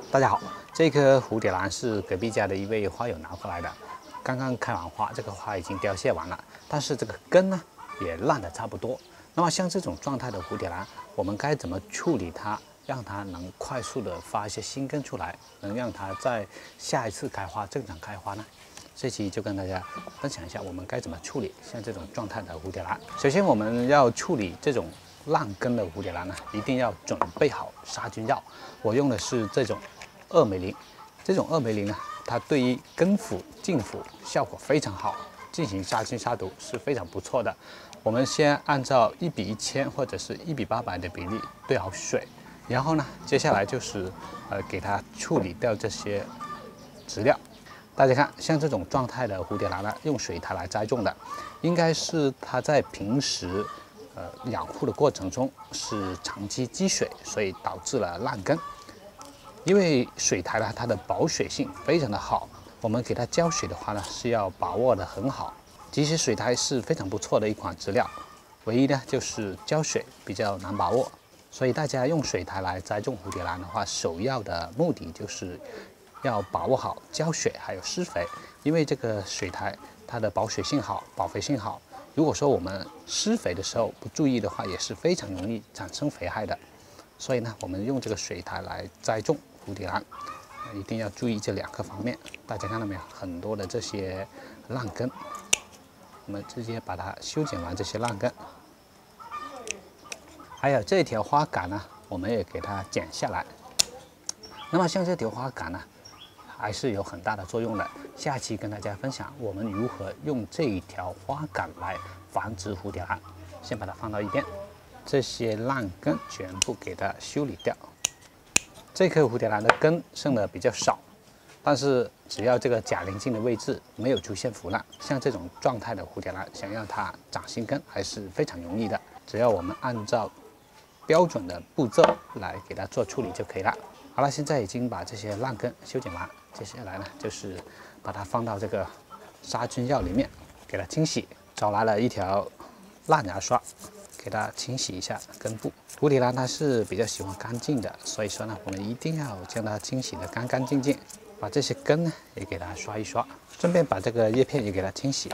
大家好，这颗蝴蝶兰是隔壁家的一位花友拿过来的，刚刚开完花，这个花已经凋谢完了，但是这个根呢也烂得差不多。那么像这种状态的蝴蝶兰，我们该怎么处理它，让它能快速的发一些新根出来，能让它在下一次开花正常开花呢？这期就跟大家分享一下我们该怎么处理像这种状态的蝴蝶兰。首先我们要处理这种烂根的蝴蝶兰呢，一定要准备好杀菌药。我用的是这种2枚灵，这种2枚灵呢，它对于根腐、茎腐效果非常好，进行杀菌杀毒是非常不错的。我们先按照1比1000或者是1比800的比例兑好水，然后呢，接下来就是给它处理掉这些植料。大家看，像这种状态的蝴蝶兰呢，用水苔来栽种的，应该是它在平时养护的过程中是长期积水，所以导致了烂根。因为水苔呢，它的保水性非常的好，我们给它浇水的话呢，是要把握的很好。其实水苔是非常不错的一款植料，唯一呢就是浇水比较难把握。所以大家用水苔来栽种蝴蝶兰的话，首要的目的就是要把握好浇水还有施肥，因为这个水苔它的保水性好，保肥性好。如果说我们施肥的时候不注意的话，也是非常容易产生肥害的。所以呢，我们用这个水苔来栽种蝴蝶兰，一定要注意这2个方面。大家看到没有？很多的这些烂根，我们直接把它修剪完这些烂根。还有这条花杆呢，我们也给它剪下来。那么像这条花杆呢，还是有很大的作用的。下期跟大家分享我们如何用这一条花杆来繁殖蝴蝶兰。先把它放到一边，这些烂根全部给它修理掉。这颗蝴蝶兰的根剩的比较少，但是只要这个假鳞茎的位置没有出现腐烂，像这种状态的蝴蝶兰，想要它长新根还是非常容易的。只要我们按照标准的步骤来给它做处理就可以了。好了，现在已经把这些烂根修剪完，接下来呢就是把它放到这个杀菌药里面，给它清洗。找来了一条烂牙刷，给它清洗一下根部。蝴蝶兰它是比较喜欢干净的，所以说呢，我们一定要将它清洗得干干净净。把这些根呢也给它刷一刷，顺便把这个叶片也给它清洗。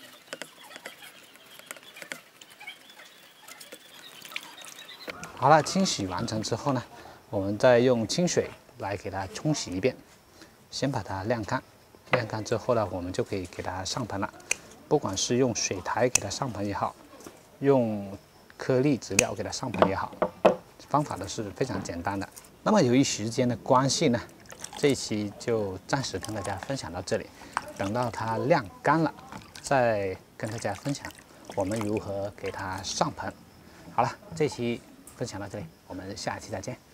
好了，清洗完成之后呢，我们再用清水来给它冲洗一遍。先把它晾干，晾干之后呢，我们就可以给它上盆了。不管是用水苔给它上盆也好，用颗粒植料给它上盆也好，方法都是非常简单的。那么由于时间的关系呢，这一期就暂时跟大家分享到这里。等到它晾干了，再跟大家分享我们如何给它上盆。好了，这期分享到这里，我们下期再见。